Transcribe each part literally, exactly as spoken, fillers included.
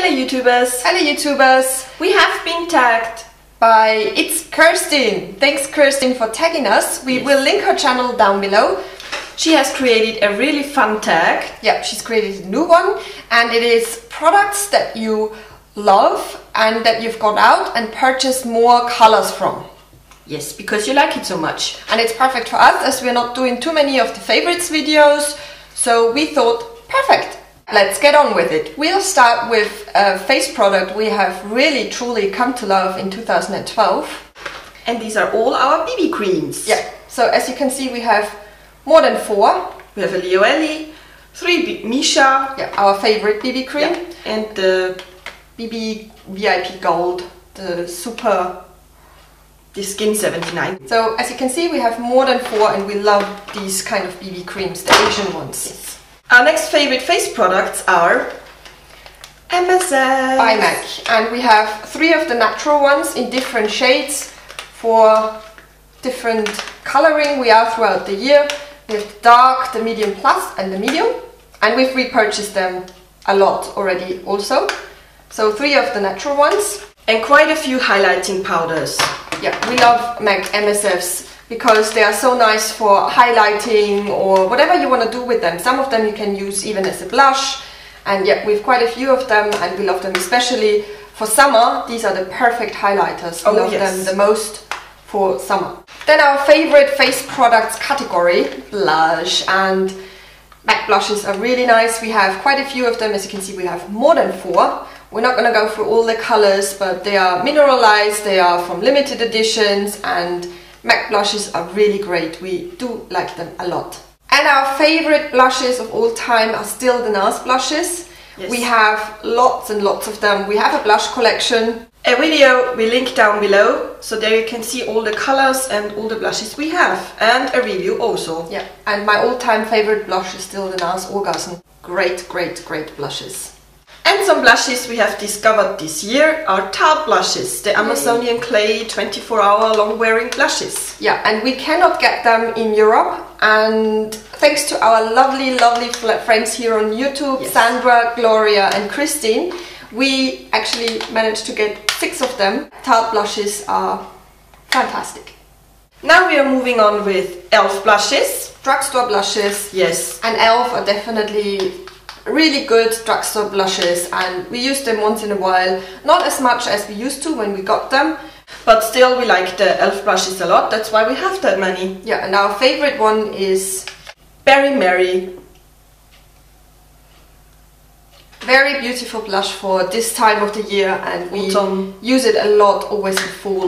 Hello YouTubers! Hello YouTubers! We have been tagged by It's Kerstin. Thanks Kerstin for tagging us. We yes. will link her channel down below. She has created a really fun tag. Yeah, she's created a new one and it is products that you love and that you've got out and purchased more colors from. Yes, because you like it so much. And it's perfect for us as we're not doing too many of the favorites videos. So we thought, perfect, let's get on with it. We'll start with a face product we have really truly come to love in two thousand twelve. And these are all our B B creams. Yeah, so as you can see we have more than four. We have a Lioeli, three B Misha, yeah, our favorite B B cream, yeah. and the B B V I P Gold, the super, the Skin seventy-nine. So as you can see we have more than four and we love these kind of B B creams, the Asian ones. Yes. Our next favorite face products are M S F by MAC, and we have three of the natural ones in different shades for different coloring we are throughout the year. We have the dark, the medium plus and the medium, and we've repurchased them a lot already also. So three of the natural ones. And quite a few highlighting powders. Yeah, we love MAC M S Fs because they are so nice for highlighting or whatever you want to do with them. Some of them you can use even as a blush, and yeah, we have quite a few of them and we love them especially for summer. These are the perfect highlighters. We oh, love yes. them the most for summer. Then our favorite face products category, blush, and MAC blushes are really nice. We have quite a few of them. As you can see, we have more than four. We're not going to go through all the colors, but they are mineralized, they are from limited editions, and MAC blushes are really great. We do like them a lot. And our favorite blushes of all time are still the NARS blushes. Yes. We have lots and lots of them. We have a blush collection. A video we link down below, so there you can see all the colors and all the blushes we have, and a review also. Yeah, and my all-time favorite blush is still the NARS Orgasm. Great, great, great blushes. And some blushes we have discovered this year are Tarte blushes, the Amazonian clay twenty-four hour long wearing blushes. Yeah, and we cannot get them in Europe, and thanks to our lovely, lovely friends here on YouTube, yes. Sandra, Gloria and Christine, we actually managed to get six of them. Tarte blushes are fantastic. Now we are moving on with E L F blushes. Drugstore blushes. Yes. And E L F are definitely really good drugstore blushes, and we use them once in a while. Not as much as we used to when we got them. But still we like the E L F blushes a lot, that's why we have that many. Yeah, and our favorite one is Berry Mary. Very beautiful blush for this time of the year, and we Autumn. use it a lot, always in fall.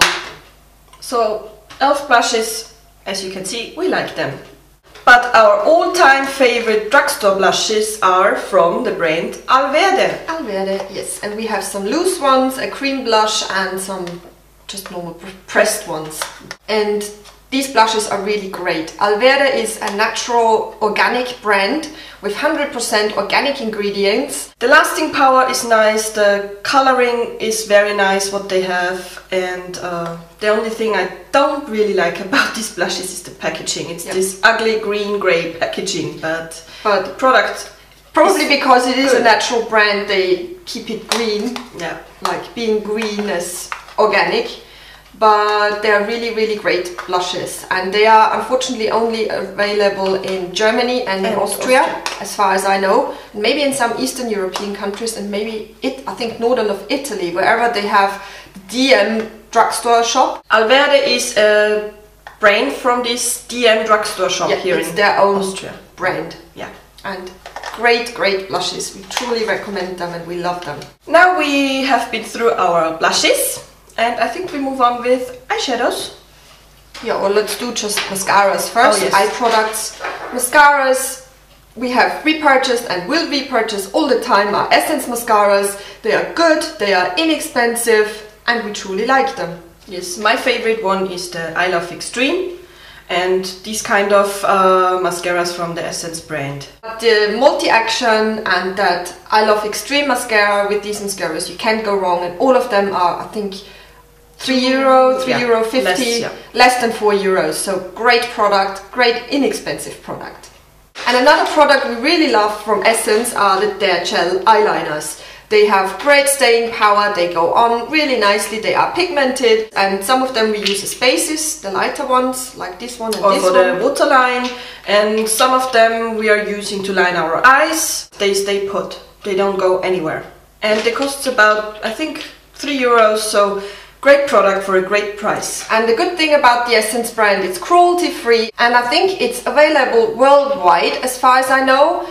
So E L F blushes, as you can see, we like them. But our all-time favorite drugstore blushes are from the brand Alverde. Alverde, yes. And we have some loose ones, a cream blush and some just normal pressed ones. And these blushes are really great. Alverde is a natural organic brand with one hundred percent organic ingredients. The lasting power is nice, the coloring is very nice what they have, and uh, the only thing I don't really like about these blushes is the packaging. It's yep. this ugly green grey packaging, but, but the product probably because it is good. a natural brand, they keep it green, yeah, like being green as organic. But they are really, really great blushes, and they are unfortunately only available in Germany and, and in Austria, Austria, as far as I know. Maybe in some Eastern European countries, and maybe it, I think northern of Italy, wherever they have the D M drugstore shop. Alverde is a brand from this D M drugstore shop yeah, here it's in their own Austria. brand. Yeah, and great, great blushes. We truly recommend them, and we love them. Now we have been through our blushes. And I think we move on with eyeshadows. Yeah, or let's do just mascaras first. Oh, yes. Eye products. Mascaras, we have repurchased and will repurchase all the time our Essence mascaras. They are good, they are inexpensive, and we truly like them. Yes, my favorite one is the I Love Extreme, and these kind of uh, mascaras from the Essence brand. The multi-action and that I Love Extreme mascara, with these mascaras you can't go wrong, and all of them are, I think, three euro, three euro fifty, less, yeah. less than four euros. So great product, great inexpensive product. And another product we really love from Essence are the Dare Gel eyeliners. They have great staying power, they go on really nicely, they are pigmented, and some of them we use as bases, the lighter ones, like this one and or this for one. the waterline, and some of them we are using to line our eyes. They stay put, they don't go anywhere. And they cost about, I think, three euros, so great product for a great price. And the good thing about the Essence brand, it's cruelty free, and I think it's available worldwide as far as I know.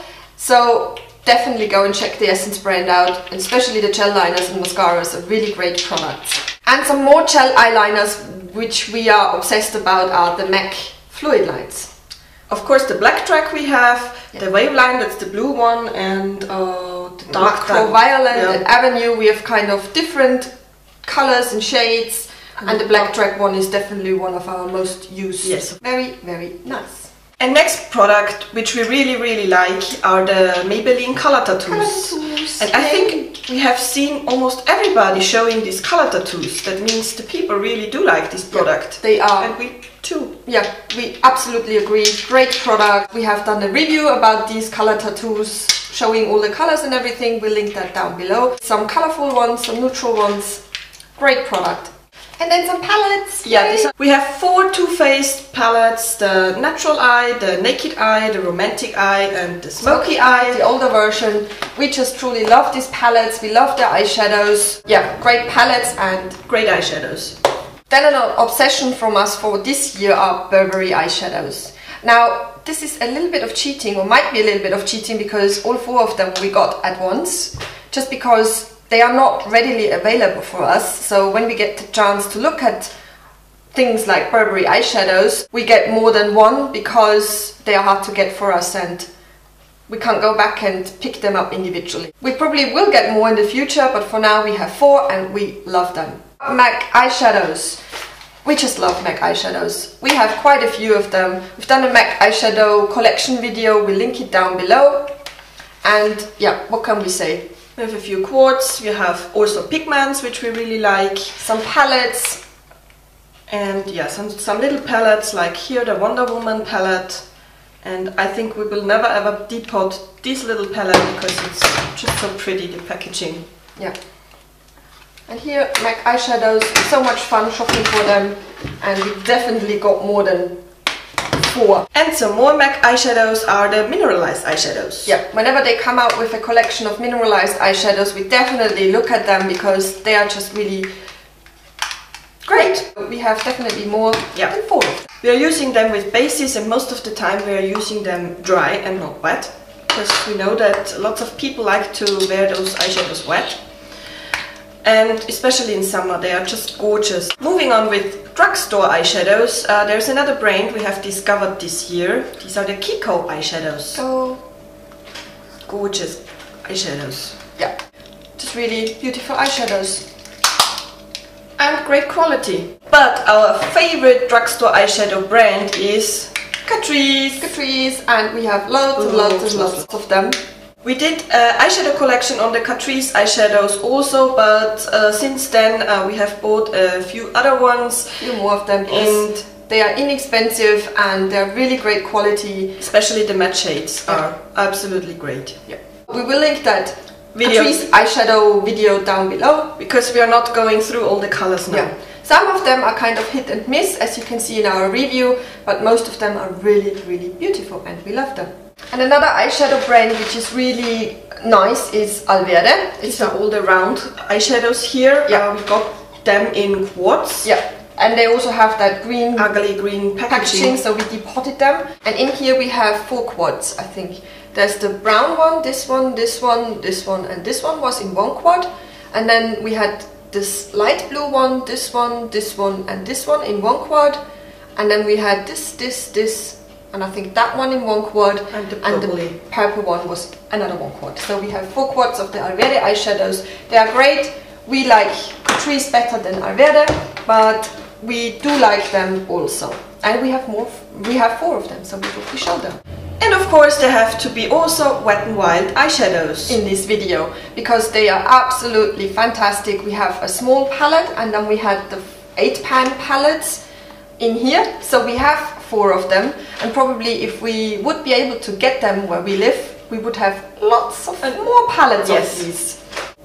So definitely go and check the Essence brand out, and especially the gel liners and mascaras are really great products. And some more gel eyeliners which we are obsessed about are the MAC Fluid Lines. Of course, the black track we have, yeah. the Waveline, that's the blue one, and uh, the dark Macro Violet yeah. and Avenue, we have kind of different colors and shades, and, and the black track one is definitely one of our most used. Yes. Very, very nice. And next product, which we really, really like, are the Maybelline color tattoos. Color tattoos. And I think we have seen almost everybody showing these color tattoos. That means the people really do like this product. Yeah, they are. And we too. Yeah, we absolutely agree. Great product. We have done a review about these color tattoos, showing all the colors and everything. We'll link that down below. Some colorful ones, some neutral ones. Great product. And then some palettes. Yeah, these are, we have four Too Faced palettes, the Natural Eye, the Naked Eye, the Romantic Eye and the Smoky Eye. The older version. We just truly love these palettes, we love the eyeshadows. Yeah, great palettes and great eyeshadows. Then an obsession from us for this year are Burberry eyeshadows. Now, this is a little bit of cheating, or might be a little bit of cheating, because all four of them we got at once, just because they are not readily available for us. So when we get the chance to look at things like Burberry eyeshadows, we get more than one because they are hard to get for us and we can't go back and pick them up individually. We probably will get more in the future, but for now we have four and we love them. MAC eyeshadows. We just love MAC eyeshadows. We have quite a few of them. We've done a MAC eyeshadow collection video, we'll link it down below. And yeah, what can we say? We have a few quartz, we have also pigments which we really like, some palettes, and yeah, some, some little palettes like here the Wonder Woman palette, and I think we will never ever depot this little palette because it's just so pretty, the packaging. Yeah. And here MAC eyeshadows, so much fun shopping for them, and we definitely got more than four. And some more MAC eyeshadows are the mineralized eyeshadows. Yeah, whenever they come out with a collection of mineralized eyeshadows, we definitely look at them because they are just really great. We have definitely more yeah. than four. We are using them with bases, and most of the time we are using them dry and not wet, because we know that lots of people like to wear those eyeshadows wet. And especially in summer, they are just gorgeous. Moving on with drugstore eyeshadows, uh, there's another brand we have discovered this year. These are the Kiko eyeshadows. So gorgeous eyeshadows. Yeah, just really beautiful eyeshadows. And great quality. But our favorite drugstore eyeshadow brand is Catrice. Catrice, and we have loads and loads and lots of them. We did an eyeshadow collection on the Catrice eyeshadows also, but uh, since then uh, we have bought a few other ones. A few more of them, and they are inexpensive and they're really great quality. Especially the matte shades yeah. are absolutely great. Yeah. We will link that video. Catrice eyeshadow video down below, because we are not going through all the colors now. Yeah. Some of them are kind of hit and miss, as you can see in our review, but most of them are really, really beautiful and we love them. And another eyeshadow brand which is really nice is Alverde. These are all the round eyeshadows here. Yeah. Uh, we got them in quartz. Yeah. And they also have that green, ugly green packaging. packaging, so we depotted them. And in here we have four quads, I think. There's the brown one, this one, this one, this one, and this one was in one quad. And then we had this light blue one, this one, this one, and this one in one quad. And then we had this, this, this, and I think that one in one quad, and the, and the purple one was another one quad. So we have four quads of the Alverde eyeshadows. They are great. We like Catrice better than Alverde, but we do like them also. And we have more. We have four of them, so we will show them. And of course there have to be also Wet n Wild eyeshadows in this video, because they are absolutely fantastic. We have a small palette, and then we had the eight pan palettes in here, so we have four of them, and probably if we would be able to get them where we live, we would have lots of more palettes yes. of these.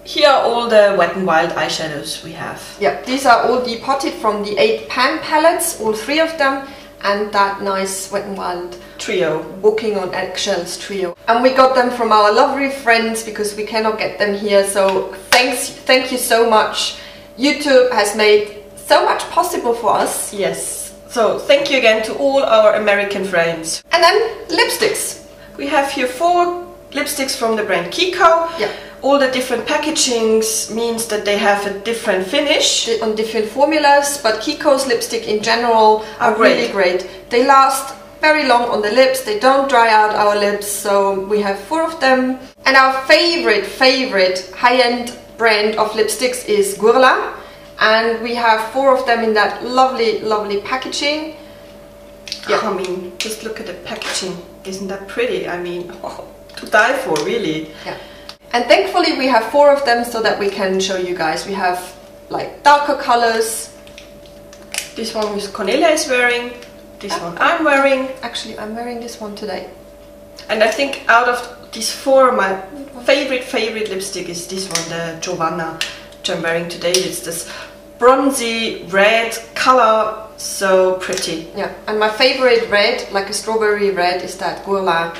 Here are all the Wet n Wild eyeshadows we have. Yeah, these are all depotted from the eight pan palettes, all three of them, and that nice Wet n Wild trio, Walking on Eggshells trio. And we got them from our lovely friends because we cannot get them here, so thanks, thank you so much. YouTube has made so much possible for us. Yes, so thank you again to all our American friends. And then lipsticks. We have here four lipsticks from the brand Kiko. Yeah. All the different packagings means that they have a different finish. On different formulas, but Kiko's lipstick in general are, are great. really great. They last very long on the lips, they don't dry out our lips, so we have four of them. And our favorite, favorite high-end brand of lipsticks is Guerlain, and we have four of them in that lovely, lovely packaging. Yeah. I mean, just look at the packaging, isn't that pretty? I mean, oh, to die for, really. Yeah. And thankfully we have four of them so that we can show you guys. We have like darker colors. This one Miss Cornelia is wearing. This one I'm wearing. Actually, I'm wearing this one today. And I think out of these four, my favorite, favorite lipstick is this one, the Giovanna, which I'm wearing today. It's this bronzy red color, so pretty. Yeah, and my favorite red, like a strawberry red, is that Guerlain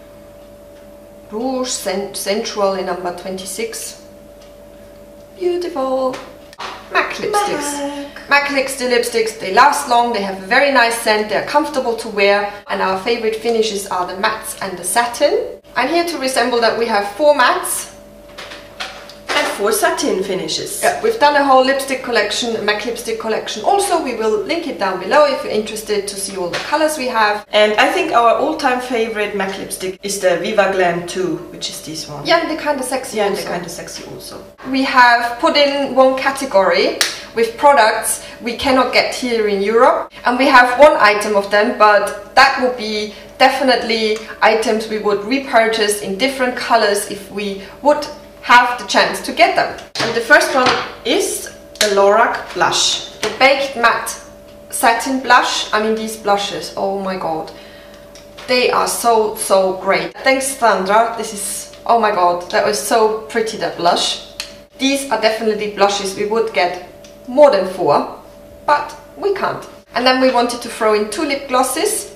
Rouge Sensual in number twenty-six. Beautiful. MAC lipsticks. MAC. MAC lipsticks, they last long, they have a very nice scent, they're comfortable to wear, and our favorite finishes are the mattes and the satin. And here to resemble that we have four mattes and four satin finishes. Yeah, we've done a whole lipstick collection, a MAC lipstick collection. Also, we will link it down below if you're interested to see all the colors we have. And I think our all-time favorite MAC lipstick is the Viva Glam two, which is this one. Yeah, and they're kind of sexy. Yeah, and they're kind of sexy also. We have put in one category with products we cannot get here in Europe, and we have one item of them, but that would be definitely items we would repurchase in different colors if we would have the chance to get them. And the first one is the Lorac blush. The Baked Matte Satin Blush. I mean, these blushes, oh my god. They are so, so great. Thanks, Sandra. This is, oh my god, that was so pretty, that blush. These are definitely blushes we would get more than four, but we can't. And then we wanted to throw in two lip glosses.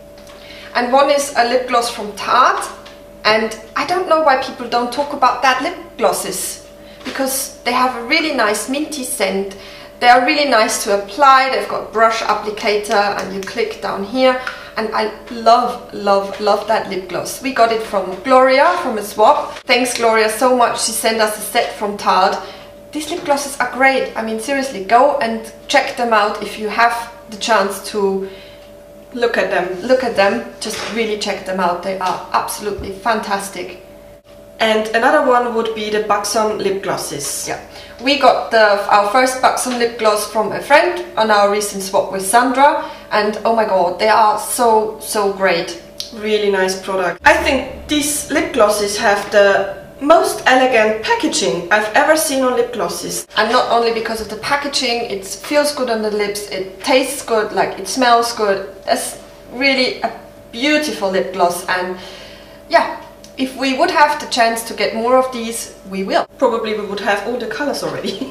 And one is a lip gloss from Tarte. And I don't know why people don't talk about that lip glosses, because they have a really nice minty scent. They are really nice to apply. They've got brush applicator and you click down here. And I love, love, love that lip gloss. We got it from Gloria, from a swap. Thanks Gloria so much. She sent us a set from Tarte. These lip glosses are great. I mean, seriously, go and check them out if you have the chance to look at them. Look at them. Just really check them out. They are absolutely fantastic. And another one would be the Buxom lip glosses. Yeah, we got the our first Buxom lip gloss from a friend on our recent swap with Sandra, and oh my god, they are so, so great. Really nice product. I think these lip glosses have the most elegant packaging I've ever seen on lip glosses. And not only because of the packaging, it feels good on the lips, it tastes good, like it smells good. It's really a beautiful lip gloss, and yeah, if we would have the chance to get more of these, we will. Probably we would have all the colors already.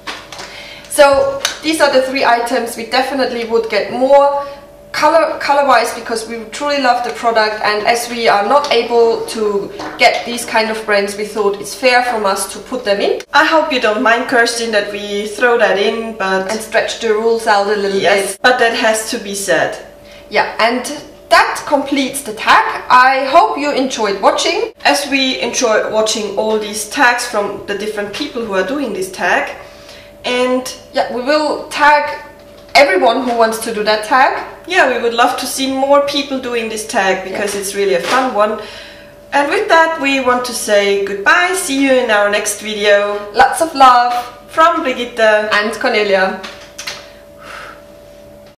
So these are the three items. We definitely would get more color color wise because we truly love the product, and as we are not able to get these kind of brands, we thought it's fair from us to put them in. I hope you don't mind, Kirsten, that we throw that in, but and stretch the rules out a little yes, bit. But that has to be said. Yeah, and that completes the tag. I hope you enjoyed watching. As we enjoy watching all these tags from the different people who are doing this tag. And yeah, we will tag everyone who wants to do that tag. Yeah, we would love to see more people doing this tag because yeah. It's really a fun one. And with that, we want to say goodbye. See you in our next video. Lots of love from Brigitte and Cornelia.